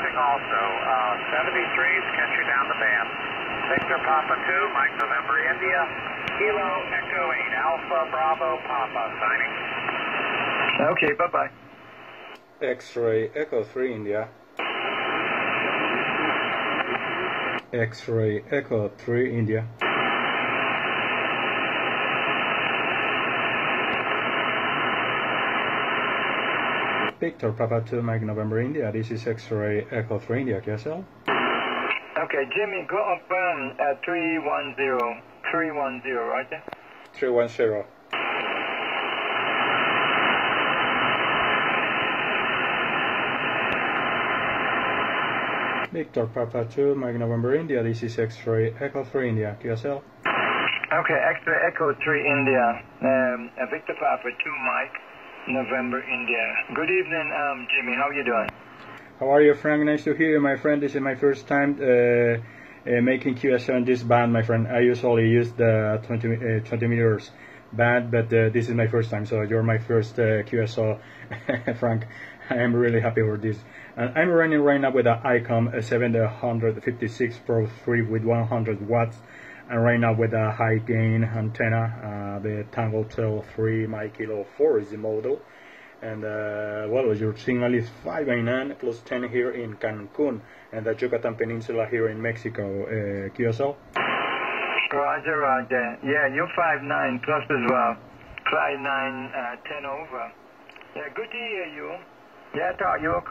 passing also. 73's catch you down the band. Victor Papa 2, Mike November India. Kilo Echo 8 Alpha Bravo Papa signing. Okay, bye-bye. X-ray Echo 3 India. X-ray Echo 3 India. Victor Papa 2 Mike November India. This is X-ray Echo 3 India. QSL. Okay, Jimmy, go up at 310. 310, right there? 310. Victor Papa 2 Mike November India. This is X-ray Echo 3 India. QSL. Okay, X-ray Echo 3 India. Victor Papa 2 Mike November India. Good evening, Jimmy. How are you doing? How are you, Frank? Nice to hear you, my friend. This is my first time making QSL in this band, my friend. I usually use the 20 meters band, but this is my first time, so you're my first QSL, Frank. I am really happy for this. And I'm running right now with the ICOM 756 Pro 3 with 100 watts, and right now with a high gain antenna, the Tango Tail 3 My Kilo 4 is the model. And well, your signal is 599 plus 10 here in Cancun and the Yucatan Peninsula here in Mexico. QSL? Roger, Roger. Yeah, you're 5'9" plus as well. 5'9", 10 over. Yeah, good to hear you. Yeah, I thought you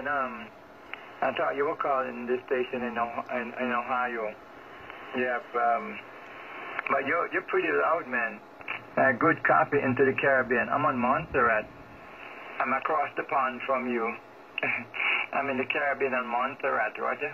were calling this station in Ohio. Yeah, but you're pretty loud, man. Good copy into the Caribbean. I'm on Montserrat. I'm across the pond from you. I'm in the Caribbean on Montserrat, Roger.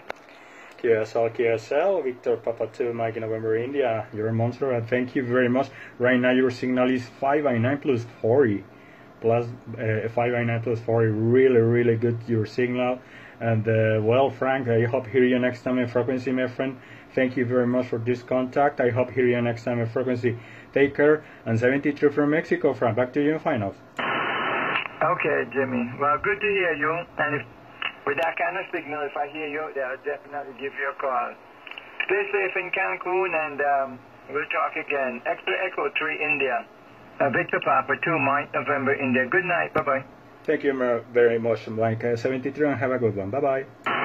QSL, Victor Papa 2, Mike November India. You're in Montserrat. Thank you very much. Right now your signal is 599 plus 40. Plus 599 plus 40. Really, really good, your signal. And well, Frank, I hope hear you next time in frequency, my friend. Thank you very much for this contact. I hope hear you next time in frequency. Take care. And 73 from Mexico, Frank. Back to you in finals. Okay, Jimmy. Well, good to hear you. And if, with that kind of signal, if I hear you, I'll definitely give you a call. Stay safe in Cancun, and we'll talk again. Extra Echo 3 India. Victor Papa 2 Mike November India. Good night. Bye-bye. Thank you very much, Mike 73, and have a good one. Bye-bye.